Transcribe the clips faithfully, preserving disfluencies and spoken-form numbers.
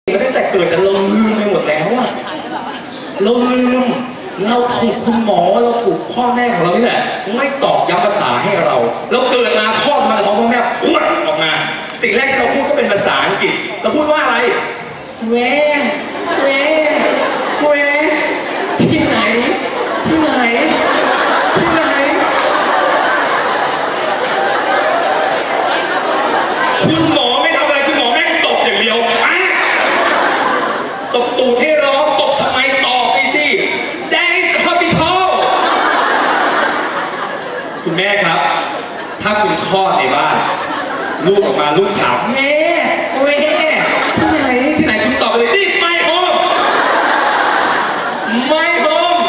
ตั้งแต่เกิดแต่เราลืมไปหมดแล้วอะเราลืมเราถูกคุณหมอเราถูกพ่อแม่ของเรานี่แหละไม่ตอกย้ำภาษาให้เราเราเกิดมาคลอดมาท้องพ่อแม่พูดออกมาสิ่งแรกที่เราพูดก็เป็นภาษาอังกฤษเราพูดว่าอะไรเวเวเวที่ไหนที่ไหนที่ไหนคุณหมอไม่ทำอะไรคุณหมอแม่งตบอย่างเดียวอ่ะตบตูดให้ร้องตบทำไมตอบไปสิ That is hospital คุณแม่ครับถ้าคุณคลอดในบ้านลูกออกมาลูกถามแม่แม่ที่ไหนที่ไหนคุณตอบไปเลย This my home my home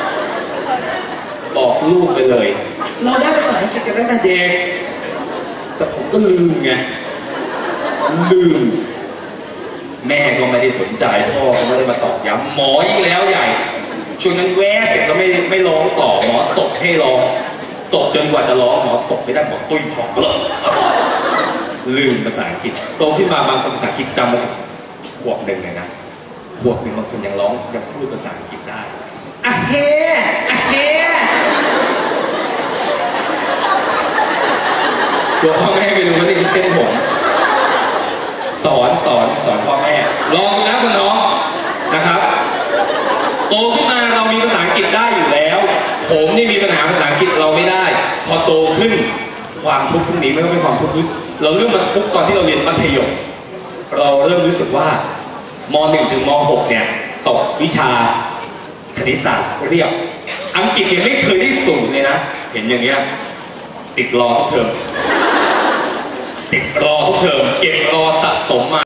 บอกลูกไปเลยเราได้ภาษาอังกฤษกันตั้งแต่เด็กแต่ผมก็ลืมไงลืมแม่ก็ไม่ได้สนใจพ่อก็ไม่ได้มาตอกย้ำหมอยิ่งแล้วใหญ่ช่วงนั้นแวะเสร็จก็ไม่ไม่ร้องต่อหมอตบให้ร้องตบจนกว่าจะร้องหมอตบไม่ได้หมอตุ้ยพอลืมภาษาอังกฤษโตขึ้นมาบางคนภาษาอังกฤษจำมาขวบหนึ่งเลยนะขวบหนึ่งบางคนยังร้องยังพูดภาษาอังกฤษได้อ่ะเฮอ่ะเฮตัวพ่อแม่ไม่รู้ว่านี่คือเส้นผมสอนสอนสอนพ่อแม่ลองดูนะคุณน้องนะครับโตขึ้นมาเรามีภาษาอังกฤษได้อยู่แล้วผมนี่มีปัญหาภาษาอังกฤษเราไม่ได้พอโตขึ้นความทุกข์พวกนี้ไม่ต้องเป็นความทุกข์เราเริ่มมาทุกข์ตอนที่เราเรียนมัธยมเราเริ่มรู้สึกว่ามหนึ่งถึงมหกเนี่ยตกวิชาคณิตศาสตร์เรียบอังกฤษยังไม่เคยได้สูงเลยนะเห็นอย่างเงี้ยติดรอทุกเทอมติดรอทุกเทอมเก็บรอสะสมมา